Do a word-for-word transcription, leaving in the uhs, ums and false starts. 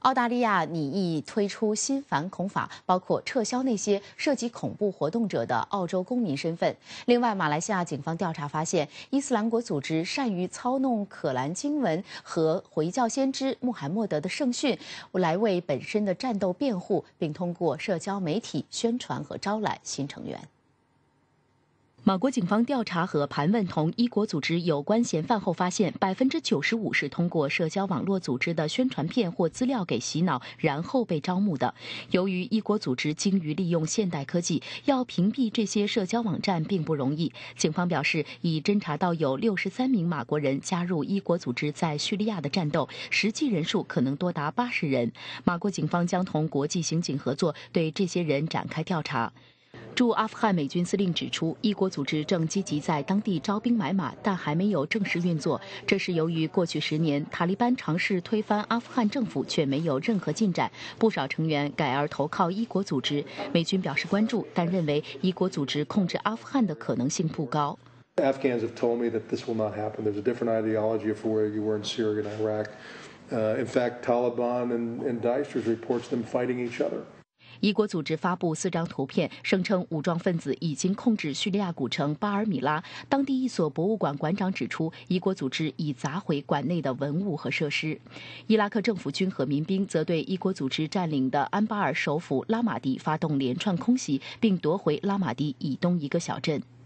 澳大利亚拟议推出新反恐法，包括撤销那些涉及恐怖活动者的澳洲公民身份。另外，马来西亚警方调查发现，伊斯兰国组织善于操弄可兰经文和回教先知穆罕默德的圣训，来为本身的战斗辩护，并通过社交媒体宣传和招揽新成员。马国警方调查和盘问同伊国组织有关嫌犯后发现，百分之九十五是通过社交网络组织的宣传片或资料给洗脑，然后被招募的。由于伊国组织精于利用现代科技，要屏蔽这些社交网站并不容易。警方表示，已侦查到有六十三名马国人加入伊国组织在叙利亚的战斗，实际人数可能多达八十人。马国警方将同国际刑警合作，对这些人展开调查。驻阿富汗美军司令指出，伊国组织正积极在当地招兵买马，但还没有正式运作。这是由于过去十年，塔利班尝试推翻阿富汗政府，却没有任何进展，不少成员改而投靠伊国组织。美军表示关注，但认为伊国组织控制阿富汗的可能性不高。 Afghans have told me that this will not happen. There's a different ideology for where you were in Syria and Iraq. Uh, in fact, Taliban and, and Daesh reports them fighting each other. 伊国组织发布四张图片，声称武装分子已经控制叙利亚古城巴尔米拉。当地一所博物馆馆长指出，伊国组织已砸毁馆内的文物和设施。伊拉克政府军和民兵则对伊国组织占领的安巴尔首府拉马迪发动连串空袭，并夺回拉马迪以东一个小镇。